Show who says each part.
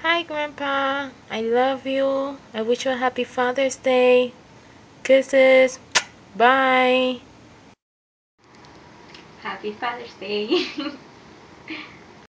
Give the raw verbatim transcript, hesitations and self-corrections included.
Speaker 1: Hi, Grandpa. I love you. I wish you a happy Father's Day. Kisses. Bye.
Speaker 2: Happy Father's Day.